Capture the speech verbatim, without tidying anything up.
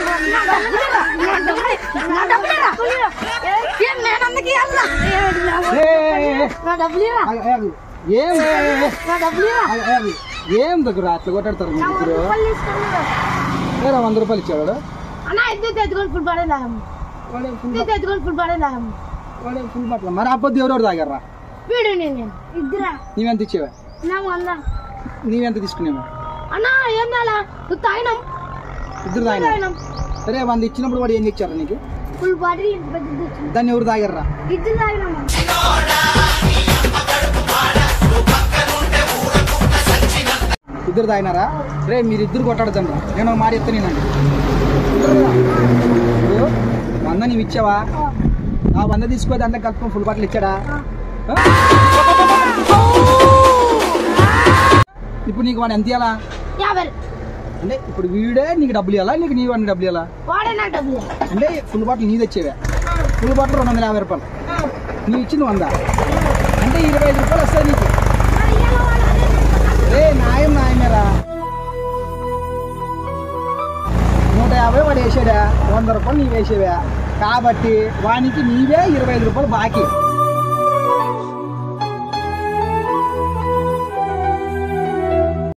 ఏం దగ్గర అట్లా కొట్టాడతారు మీరు వంద రూపాయలు ఇచ్చాడు ఫుల్ బాటిల్ మరి అబ్బద్దు ఎవరెవరు తాగారా నీవెంత ఇచ్చేవా నీవెంత తీసుకునేవా ఇద్దరు తాగినా సరే వంద ఇచ్చినప్పుడు వాడు ఏం తెచ్చారా నీకు దాన్ని ఎవరు తాగారా ఇద్దరు తాగినారా రే మీరు ఇద్దరు కొట్టాడుతండి నేను మాట ఎత్తనేనండి వంద నీవు ఇచ్చావా ఆ వంద తీసుకోదు అంతా కలుపుకొని ఫుల్ బాటిల్ ఇచ్చాడా ఇప్పుడు నీకు వాడు ఎంత ఇవ్వాలా అంటే ఇప్పుడు వీడే నీకు డబ్బులు ఇవ్వాలా నీకు నీ వాడిని డబ్బులు ఇవ్వాలా అంటే ఫుల్ బాటిల్ నీ తెచ్చేవా ఫుల్ బాటిల్ రెండు వందల యాభై రూపాయలు నీవు ఇచ్చింది వంద అంటే ఇరవై ఐదు రూపాయలు వస్తాయి నీకు రే న్యాయం న్యాయమేరా నూట యాభై వాడు వేసాడా వంద రూపాయలు నీవు వేసేవా కాబట్టి వానికి నీవే ఇరవై ఐదు రూపాయలు బాకీ